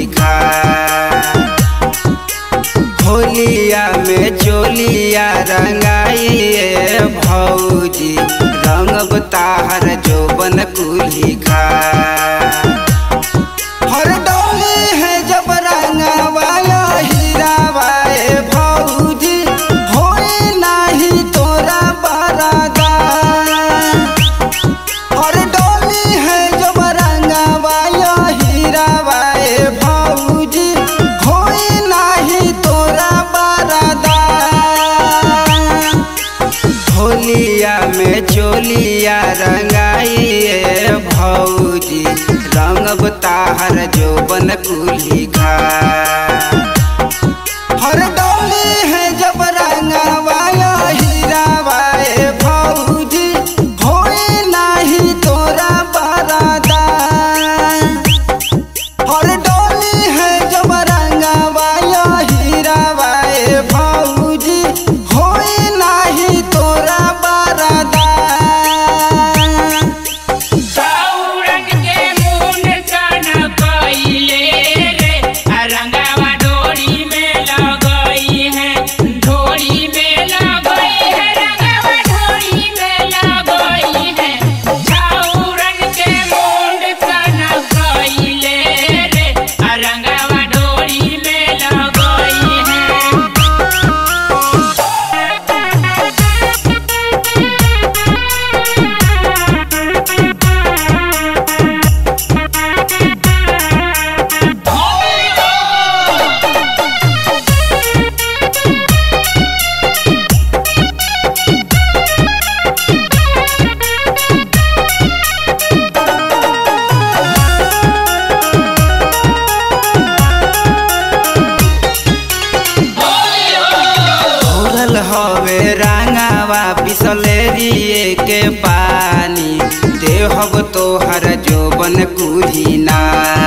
कुली खा। होलिया में चोलिया रंगाइए भौजी रंग ताहर जोबन कुली खा। हर डोली है जब रंगवाया हीरावाए भौजी होए नाही तोरा बरादा। हर डोली है जब रंगवाया हीरावाए भौजी होए नाही तोरा बरादा। होलिया में चोलिया रंगाइए भौजी रंग ताहर जोबन कुली खा। हर डोली है जब रंगवाया हीरावाए भौजी होए नाही तोरा बरादा। हर डोली है जब रंगवाया हीरावाए भौजी होए नाही तोरा बरादा। हवे रंगावा बिसलेरिए के पानी देहब तोहर जोबन कुलीना।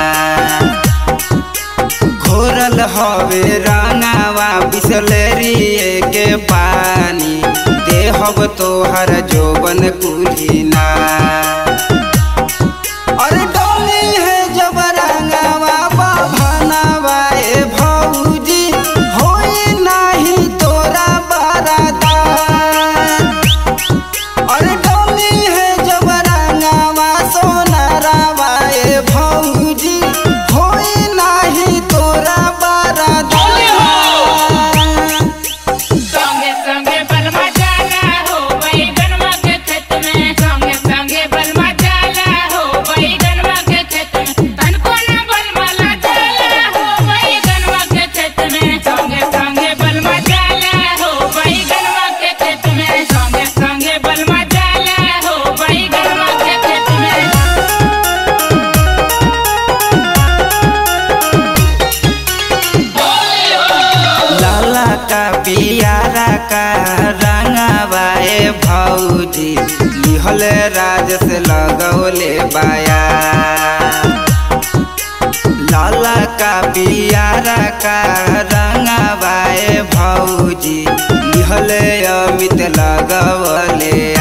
घोरल हवे रंगावा बिसलेरिए के पानी देहब तोहर जोबन कुलीना। अरे डोली है जब रंगावा बभनवाए भौजी होए नाही तोरा बरादा। अरे डोली है जब रंगावा सोनारावाए भौजी होए नाही तोरा बरादा। संगे संगे बलमा जाला हो बैगनवा के खेत में। संगे संगे बलमा जाला हो बैगनवा के खेत में। तनको ना बलमा ला जाला हो बैगनवा के खेत में। संगे संगे बलमा जाला हो बैगनवा के खेत में। संगे संगे बलमा जाला हो बैगनवा के खेत में। लाला का पियारा का रंगवाए भौजी लिहल राज से लगौले बाया। लाला का पियारा का रंगवाए भौजी लिहल अमित लगौले